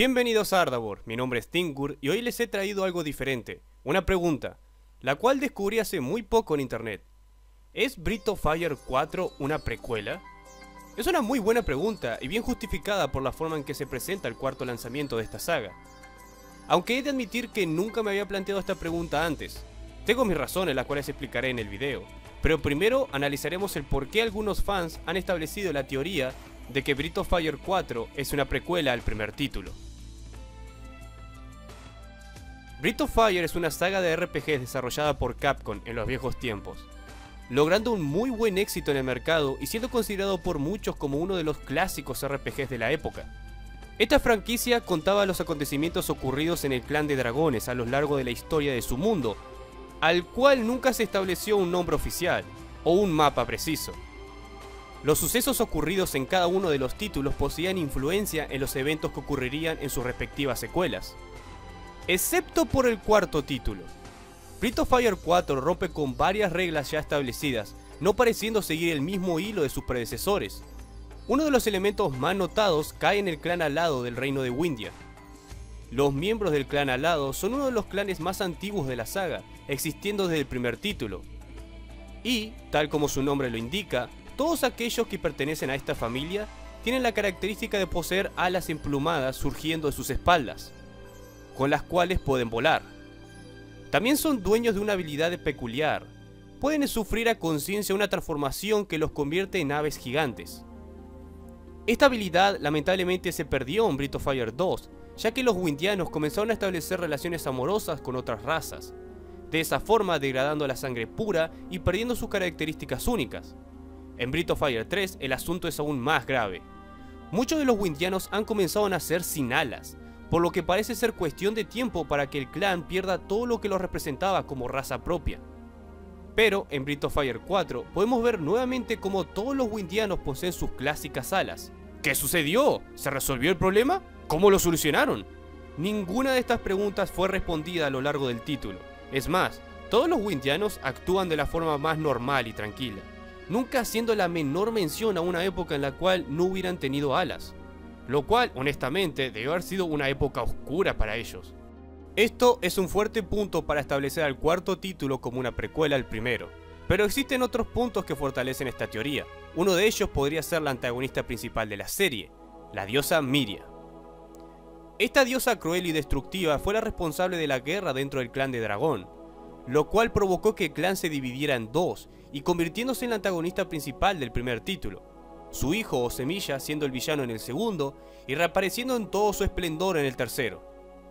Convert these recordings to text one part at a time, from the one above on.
Bienvenidos a Ardabor, mi nombre es Tinkur y hoy les he traído algo diferente, una pregunta, la cual descubrí hace muy poco en internet. ¿Es Breath of Fire 4 una precuela? Es una muy buena pregunta y bien justificada por la forma en que se presenta el cuarto lanzamiento de esta saga. Aunque he de admitir que nunca me había planteado esta pregunta antes. Tengo mis razones, las cuales explicaré en el video, pero primero analizaremos el por qué algunos fans han establecido la teoría de que Breath of Fire 4 es una precuela al primer título. Breath of Fire es una saga de RPGs desarrollada por Capcom en los viejos tiempos, logrando un muy buen éxito en el mercado y siendo considerado por muchos como uno de los clásicos RPGs de la época. Esta franquicia contaba los acontecimientos ocurridos en el clan de dragones a lo largo de la historia de su mundo, al cual nunca se estableció un nombre oficial o un mapa preciso. Los sucesos ocurridos en cada uno de los títulos poseían influencia en los eventos que ocurrirían en sus respectivas secuelas, excepto por el cuarto título. Breath of Fire 4 rompe con varias reglas ya establecidas, no pareciendo seguir el mismo hilo de sus predecesores. Uno de los elementos más notados cae en el clan alado del reino de Windia. Los miembros del clan alado son uno de los clanes más antiguos de la saga, existiendo desde el primer título. Y, tal como su nombre lo indica, todos aquellos que pertenecen a esta familia tienen la característica de poseer alas emplumadas surgiendo de sus espaldas, con las cuales pueden volar. También son dueños de una habilidad peculiar. Pueden sufrir a conciencia una transformación que los convierte en aves gigantes. Esta habilidad lamentablemente se perdió en Breath of Fire 2, ya que los windianos comenzaron a establecer relaciones amorosas con otras razas, de esa forma degradando la sangre pura y perdiendo sus características únicas. En Breath of Fire 3 el asunto es aún más grave. Muchos de los windianos han comenzado a nacer sin alas, por lo que parece ser cuestión de tiempo para que el clan pierda todo lo que los representaba como raza propia. Pero en Breath of Fire 4 podemos ver nuevamente cómo todos los windianos poseen sus clásicas alas. ¿Qué sucedió? ¿Se resolvió el problema? ¿Cómo lo solucionaron? Ninguna de estas preguntas fue respondida a lo largo del título. Es más, todos los windianos actúan de la forma más normal y tranquila, nunca haciendo la menor mención a una época en la cual no hubieran tenido alas, lo cual honestamente debió haber sido una época oscura para ellos. Esto es un fuerte punto para establecer al cuarto título como una precuela al primero, pero existen otros puntos que fortalecen esta teoría. Uno de ellos podría ser la antagonista principal de la serie, la diosa Miria. Esta diosa cruel y destructiva fue la responsable de la guerra dentro del clan de dragón, lo cual provocó que el clan se dividiera en dos y convirtiéndose en la antagonista principal del primer título, su hijo o semilla siendo el villano en el segundo y reapareciendo en todo su esplendor en el tercero.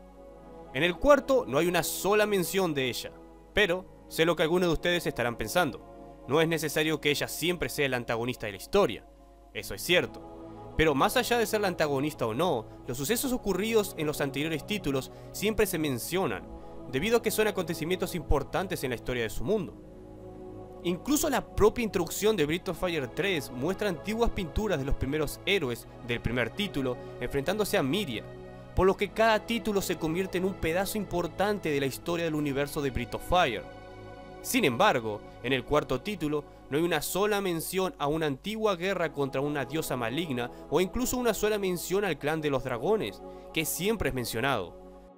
En el cuarto no hay una sola mención de ella, pero sé lo que algunos de ustedes estarán pensando. No es necesario que ella siempre sea el antagonista de la historia, eso es cierto. Pero más allá de ser la antagonista o no, los sucesos ocurridos en los anteriores títulos siempre se mencionan, debido a que son acontecimientos importantes en la historia de su mundo. Incluso la propia introducción de Breath of Fire 3 muestra antiguas pinturas de los primeros héroes del primer título enfrentándose a Miria, por lo que cada título se convierte en un pedazo importante de la historia del universo de Breath of Fire. Sin embargo, en el cuarto título no hay una sola mención a una antigua guerra contra una diosa maligna o incluso una sola mención al clan de los dragones, que siempre es mencionado.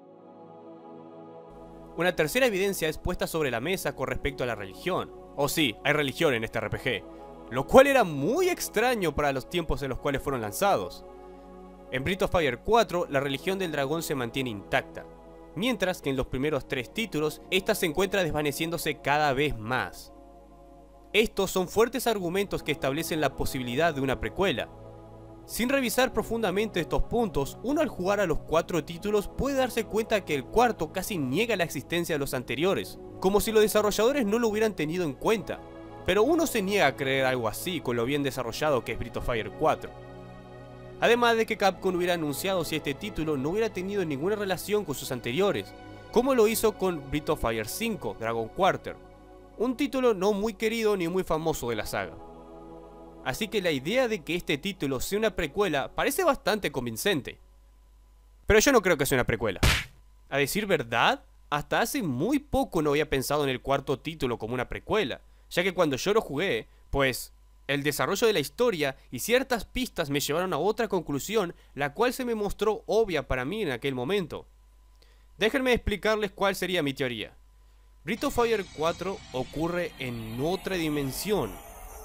Una tercera evidencia es puesta sobre la mesa con respecto a la religión. Oh sí, hay religión en este RPG, lo cual era muy extraño para los tiempos en los cuales fueron lanzados. En Breath of Fire 4 la religión del dragón se mantiene intacta, mientras que en los primeros tres títulos esta se encuentra desvaneciéndose cada vez más. Estos son fuertes argumentos que establecen la posibilidad de una precuela. Sin revisar profundamente estos puntos, uno al jugar a los cuatro títulos puede darse cuenta que el cuarto casi niega la existencia de los anteriores, como si los desarrolladores no lo hubieran tenido en cuenta, pero uno se niega a creer algo así con lo bien desarrollado que es Breath of Fire 4. Además de que Capcom hubiera anunciado si este título no hubiera tenido ninguna relación con sus anteriores, como lo hizo con Breath of Fire 5, Dragon Quarter, un título no muy querido ni muy famoso de la saga. Así que la idea de que este título sea una precuela parece bastante convincente. Pero yo no creo que sea una precuela. A decir verdad, hasta hace muy poco no había pensado en el cuarto título como una precuela, ya que cuando yo lo jugué, pues El desarrollo de la historia y ciertas pistas me llevaron a otra conclusión, la cual se me mostró obvia para mí en aquel momento. Déjenme explicarles cuál sería mi teoría. Breath of Fire 4 ocurre en otra dimensión.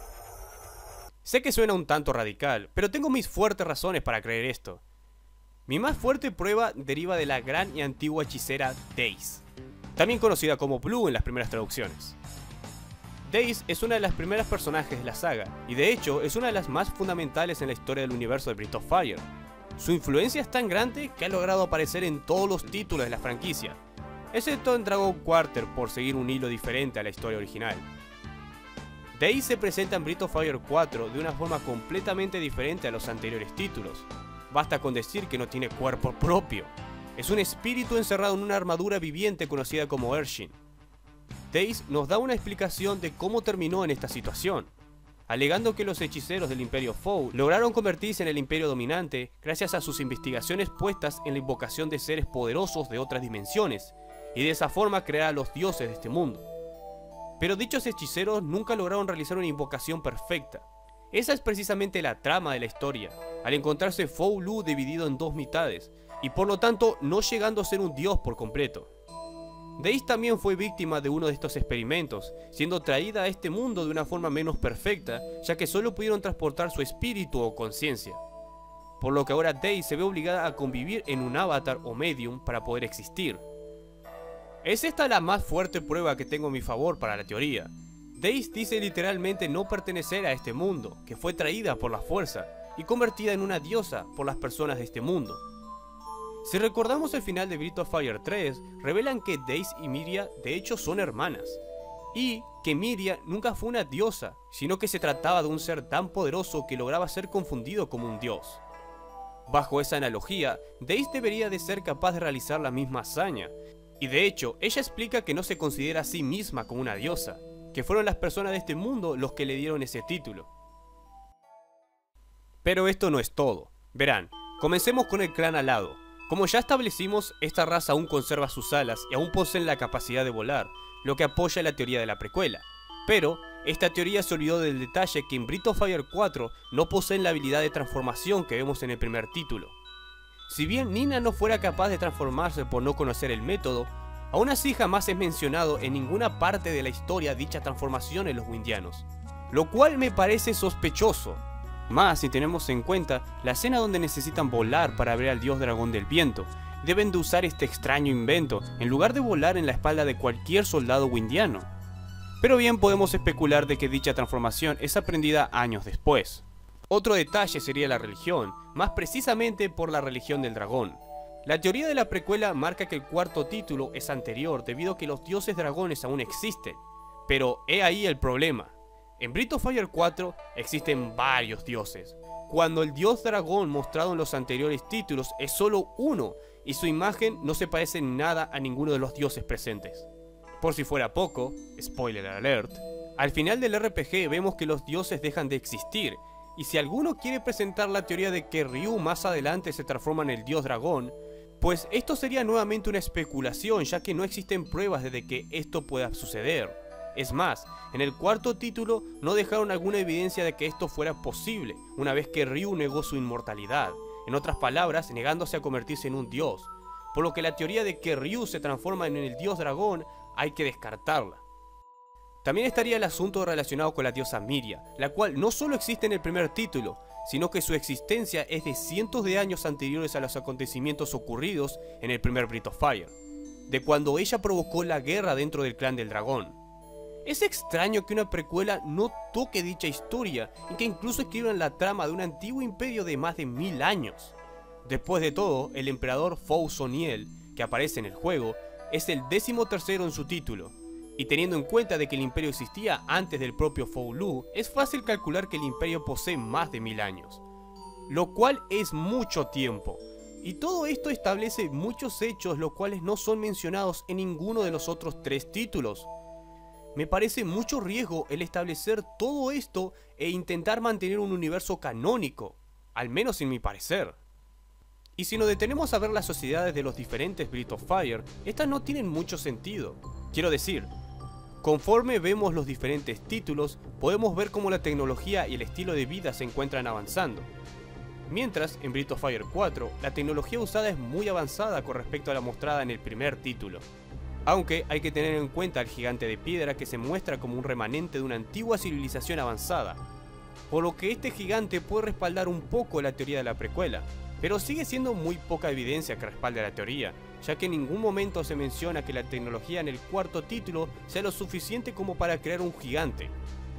Sé que suena un tanto radical, pero tengo mis fuertes razones para creer esto. Mi más fuerte prueba deriva de la gran y antigua hechicera Daze, también conocida como Blue en las primeras traducciones. Daze es una de las primeras personajes de la saga, y de hecho es una de las más fundamentales en la historia del universo de Breath of Fire. Su influencia es tan grande que ha logrado aparecer en todos los títulos de la franquicia, excepto en Dragon Quarter por seguir un hilo diferente a la historia original. Daze se presenta en Breath of Fire 4 de una forma completamente diferente a los anteriores títulos. Basta con decir que no tiene cuerpo propio. Es un espíritu encerrado en una armadura viviente conocida como Ershin. Daze nos da una explicación de cómo terminó en esta situación, alegando que los hechiceros del Imperio Fou lograron convertirse en el Imperio dominante gracias a sus investigaciones puestas en la invocación de seres poderosos de otras dimensiones, y de esa forma crear a los dioses de este mundo. Pero dichos hechiceros nunca lograron realizar una invocación perfecta. Esa es precisamente la trama de la historia, al encontrarse Fou Lu dividido en dos mitades, y por lo tanto no llegando a ser un dios por completo. Daze también fue víctima de uno de estos experimentos, siendo traída a este mundo de una forma menos perfecta, ya que solo pudieron transportar su espíritu o conciencia. Por lo que ahora Daze se ve obligada a convivir en un avatar o medium para poder existir. Es esta la más fuerte prueba que tengo a mi favor para la teoría. Daze dice literalmente no pertenecer a este mundo, que fue traída por la fuerza y convertida en una diosa por las personas de este mundo. Si recordamos el final de Breath of Fire 3, revelan que Daze y Miria de hecho son hermanas, y que Miria nunca fue una diosa, sino que se trataba de un ser tan poderoso que lograba ser confundido como un dios. Bajo esa analogía, Daze debería de ser capaz de realizar la misma hazaña, y de hecho ella explica que no se considera a sí misma como una diosa, que fueron las personas de este mundo los que le dieron ese título. Pero esto no es todo. Verán, comencemos con el clan alado. Como ya establecimos, esta raza aún conserva sus alas y aún poseen la capacidad de volar, lo que apoya la teoría de la precuela. Pero, esta teoría se olvidó del detalle que en Breath of Fire 4 no poseen la habilidad de transformación que vemos en el primer título. Si bien Nina no fuera capaz de transformarse por no conocer el método, aún así jamás es mencionado en ninguna parte de la historia dicha transformación en los Windianos, lo cual me parece sospechoso. Más si tenemos en cuenta la escena donde necesitan volar para ver al dios dragón del viento, deben de usar este extraño invento en lugar de volar en la espalda de cualquier soldado windiano. Pero bien podemos especular de que dicha transformación es aprendida años después. Otro detalle sería la religión, más precisamente por la religión del dragón. La teoría de la precuela marca que el cuarto título es anterior debido a que los dioses dragones aún existen, pero he ahí el problema. En Breath of Fire 4 existen varios dioses, cuando el dios dragón mostrado en los anteriores títulos es solo uno y su imagen no se parece en nada a ninguno de los dioses presentes. Por si fuera poco, spoiler alert, al final del RPG vemos que los dioses dejan de existir, y si alguno quiere presentar la teoría de que Ryu más adelante se transforma en el dios dragón, pues esto sería nuevamente una especulación, ya que no existen pruebas de que esto pueda suceder. Es más, en el cuarto título no dejaron alguna evidencia de que esto fuera posible, una vez que Ryu negó su inmortalidad, en otras palabras, negándose a convertirse en un dios, por lo que la teoría de que Ryu se transforma en el dios dragón hay que descartarla. También estaría el asunto relacionado con la diosa Miria, la cual no solo existe en el primer título, sino que su existencia es de cientos de años anteriores a los acontecimientos ocurridos en el primer Breath of Fire, de cuando ella provocó la guerra dentro del clan del dragón. Es extraño que una precuela no toque dicha historia y que incluso escriban la trama de un antiguo imperio de más de 1000 años. Después de todo, el emperador Fou Zoniel, que aparece en el juego, es el 13º en su título, y teniendo en cuenta de que el imperio existía antes del propio Fou Lu, es fácil calcular que el imperio posee más de 1000 años, lo cual es mucho tiempo, y todo esto establece muchos hechos los cuales no son mencionados en ninguno de los otros 3 títulos. Me parece mucho riesgo el establecer todo esto e intentar mantener un universo canónico, al menos en mi parecer. Y si nos detenemos a ver las sociedades de los diferentes Breath of Fire, estas no tienen mucho sentido. Quiero decir, Conforme vemos los diferentes títulos, podemos ver cómo la tecnología y el estilo de vida se encuentran avanzando. Mientras, en Breath of Fire 4, la tecnología usada es muy avanzada con respecto a la mostrada en el primer título. Aunque hay que tener en cuenta al gigante de piedra que se muestra como un remanente de una antigua civilización avanzada, por lo que este gigante puede respaldar un poco la teoría de la precuela, pero sigue siendo muy poca evidencia que respalde la teoría, ya que en ningún momento se menciona que la tecnología en el cuarto título sea lo suficiente como para crear un gigante.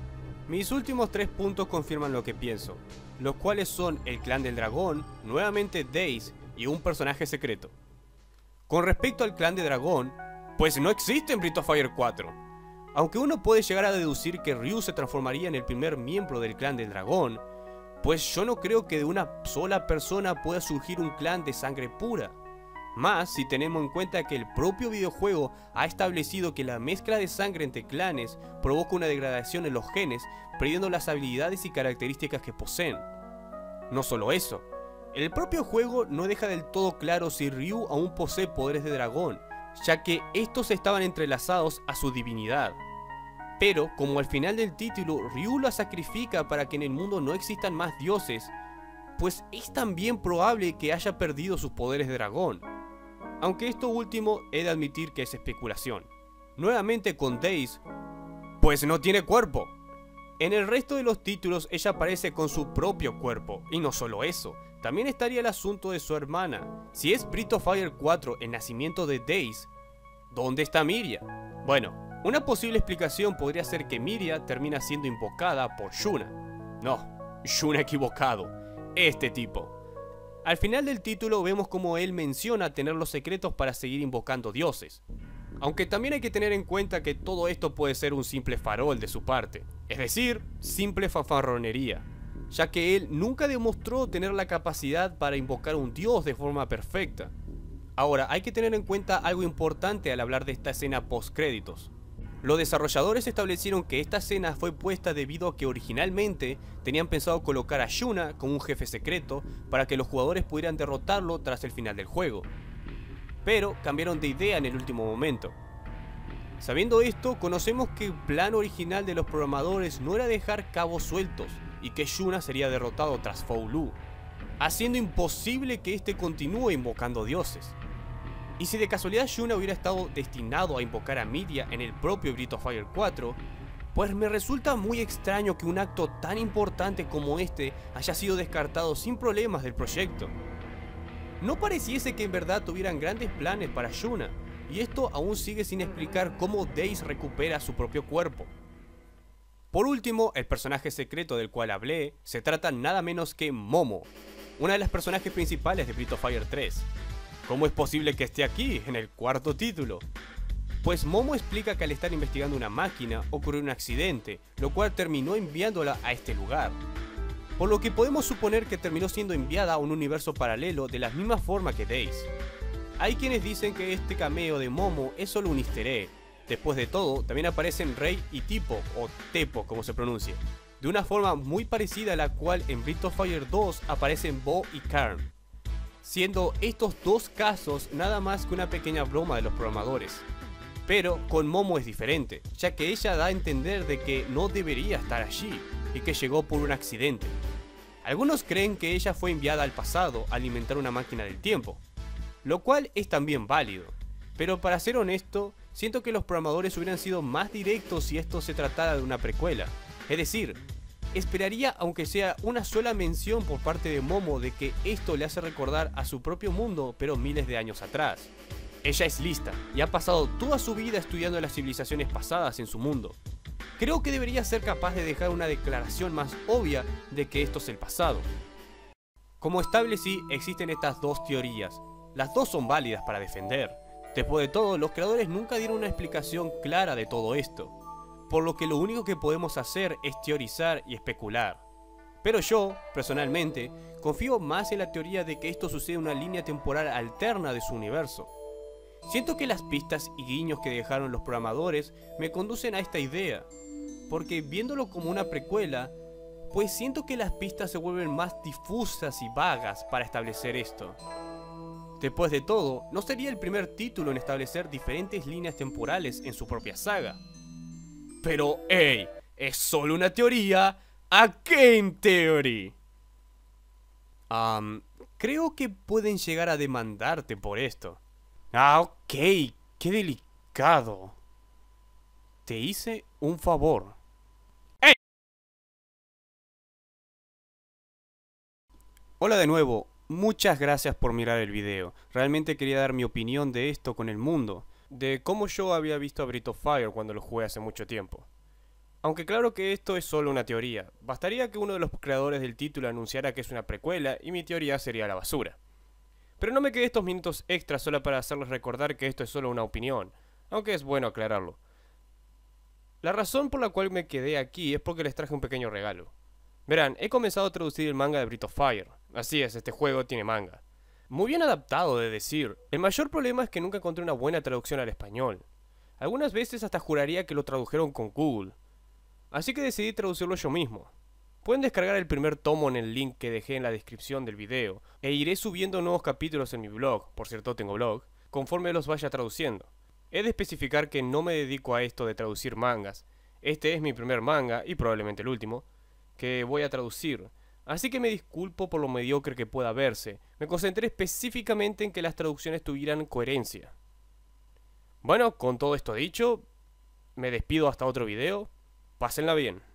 Mis últimos 3 puntos confirman lo que pienso, los cuales son el clan del dragón, nuevamente Days y un personaje secreto. Con respecto al clan de dragón, pues no existe en Breath of Fire 4. Aunque uno puede llegar a deducir que Ryu se transformaría en el primer miembro del clan del dragón, pues yo no creo que de una sola persona pueda surgir un clan de sangre pura. Más si tenemos en cuenta que el propio videojuego ha establecido que la mezcla de sangre entre clanes provoca una degradación en los genes, perdiendo las habilidades y características que poseen. No solo eso, el propio juego no deja del todo claro si Ryu aún posee poderes de dragón, ya que estos estaban entrelazados a su divinidad. Pero, como al final del título Ryu la sacrifica para que en el mundo no existan más dioses, pues es también probable que haya perdido sus poderes de dragón. Aunque esto último he de admitir que es especulación. Nuevamente con Days, pues no tiene cuerpo. En el resto de los títulos ella aparece con su propio cuerpo, y no solo eso, también estaría el asunto de su hermana. Si es Breath of Fire 4 el nacimiento de Days, ¿dónde está Miria? Bueno, una posible explicación podría ser que Miria termina siendo invocada por Yuna. No, Yuna equivocado, este tipo. Al final del título vemos como él menciona tener los secretos para seguir invocando dioses. Aunque también hay que tener en cuenta que todo esto puede ser un simple farol de su parte, es decir, simple fanfarronería, ya que él nunca demostró tener la capacidad para invocar un dios de forma perfecta. Ahora, hay que tener en cuenta algo importante al hablar de esta escena post créditos. Los desarrolladores establecieron que esta escena fue puesta debido a que originalmente tenían pensado colocar a Yuna como un jefe secreto para que los jugadores pudieran derrotarlo tras el final del juego, pero cambiaron de idea en el último momento. Sabiendo esto, conocemos que el plan original de los programadores no era dejar cabos sueltos y que Yuna sería derrotado tras Foulu, haciendo imposible que este continúe invocando dioses. Y si de casualidad Yuna hubiera estado destinado a invocar a Miria en el propio Breath of Fire 4, pues me resulta muy extraño que un acto tan importante como este haya sido descartado sin problemas del proyecto. No pareciese que en verdad tuvieran grandes planes para Yuna, y esto aún sigue sin explicar cómo Days recupera su propio cuerpo. Por último, el personaje secreto del cual hablé se trata nada menos que Momo, una de las personajes principales de Breath of Fire 3. ¿Cómo es posible que esté aquí, en el cuarto título? Pues Momo explica que al estar investigando una máquina ocurrió un accidente, lo cual terminó enviándola a este lugar. Por lo que podemos suponer que terminó siendo enviada a un universo paralelo de la misma forma que Days. Hay quienes dicen que este cameo de Momo es solo un easter egg. Después de todo, también aparecen Rei y Tipo, o Tepo como se pronuncia, de una forma muy parecida a la cual en Breath of Fire 2 aparecen Bo y Karn, siendo estos dos casos nada más que una pequeña broma de los programadores. Pero con Momo es diferente, ya que ella da a entender de que no debería estar allí y que llegó por un accidente. Algunos creen que ella fue enviada al pasado a alimentar una máquina del tiempo, lo cual es también válido, pero para ser honesto, siento que los programadores hubieran sido más directos si esto se tratara de una precuela. Es decir, esperaría aunque sea una sola mención por parte de Momo de que esto le hace recordar a su propio mundo pero miles de años atrás. Ella es lista y ha pasado toda su vida estudiando las civilizaciones pasadas en su mundo. Creo que debería ser capaz de dejar una declaración más obvia de que esto es el pasado. Como establecí, existen estas dos teorías. Las dos son válidas para defender. Después de todo, los creadores nunca dieron una explicación clara de todo esto, por lo que lo único que podemos hacer es teorizar y especular. Pero yo, personalmente, confío más en la teoría de que esto sucede en una línea temporal alterna de su universo. Siento que las pistas y guiños que dejaron los programadores me conducen a esta idea, porque viéndolo como una precuela, pues siento que las pistas se vuelven más difusas y vagas para establecer esto. Después de todo, no sería el primer título en establecer diferentes líneas temporales en su propia saga. Pero, hey, es solo una teoría. A Game Theory. Creo que pueden llegar a demandarte por esto. Ah, ok, qué delicado. Te hice un favor. ¡Hey! Hola de nuevo, muchas gracias por mirar el video. Realmente quería dar mi opinión de esto con el mundo, de cómo yo había visto a Breath of Fire cuando lo jugué hace mucho tiempo. Aunque claro que esto es solo una teoría, bastaría que uno de los creadores del título anunciara que es una precuela y mi teoría sería la basura. Pero no me quedé estos minutos extras solo para hacerles recordar que esto es solo una opinión, aunque es bueno aclararlo. La razón por la cual me quedé aquí es porque les traje un pequeño regalo. Verán, he comenzado a traducir el manga de Breath of Fire. Así es, este juego tiene manga. Muy bien adaptado, de decir. El mayor problema es que nunca encontré una buena traducción al español. Algunas veces hasta juraría que lo tradujeron con Google. Así que decidí traducirlo yo mismo. Pueden descargar el primer tomo en el link que dejé en la descripción del video, e iré subiendo nuevos capítulos en mi blog, por cierto tengo blog, conforme los vaya traduciendo. He de especificar que no me dedico a esto de traducir mangas. Este es mi primer manga, y probablemente el último, que voy a traducir. Así que me disculpo por lo mediocre que pueda verse. Me concentré específicamente en que las traducciones tuvieran coherencia. Bueno, con todo esto dicho, me despido hasta otro video. Pásenla bien.